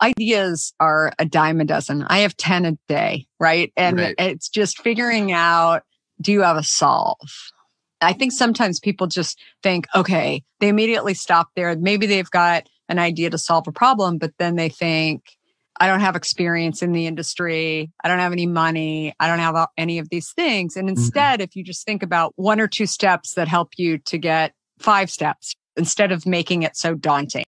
ideas are a dime a dozen. I have 10 a day, right? And it's just figuring out, do you have a solve? I think sometimes people just think, okay, they immediately stop there. Maybe they've got an idea to solve a problem, but then they think, I don't have experience in the industry. I don't have any money. I don't have any of these things. And instead, if you just think about 1 or 2 steps that help you to get 5 steps, instead of making it so daunting.